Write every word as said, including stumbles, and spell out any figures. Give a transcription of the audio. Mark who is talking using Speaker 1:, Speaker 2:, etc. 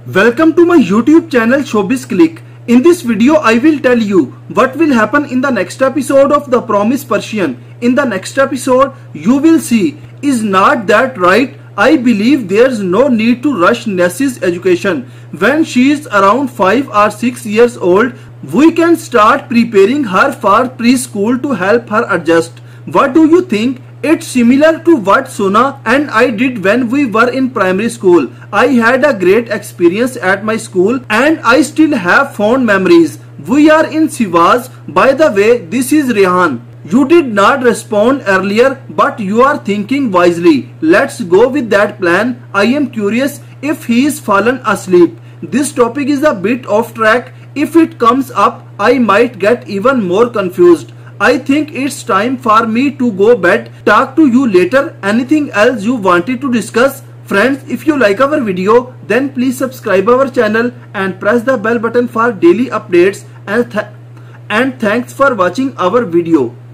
Speaker 1: Welcome to my YouTube channel Showbiz Click. In this video I will tell you what will happen in the next episode of The Promised Persian. In the next episode you will see, is not that right? I believe there's no need to rush Nessie's education. When she is around five or six years old, we can start preparing her for preschool to help her adjust. What do you think? It's similar to what Sona and I did when we were in primary school. I had a great experience at my school and I still have fond memories. We are in Sivas. By the way, this is Rehan. You did not respond earlier, but you are thinking wisely. Let's go with that plan. I am curious if he is fallen asleep. This topic is a bit off track. If it comes up, I might get even more confused. I think it's time for me to go bed. Talk to you later. Anything else you wanted to discuss? Friends, if you like our video, then please subscribe our channel and press the bell button for daily updates. And, th and thanks for watching our video.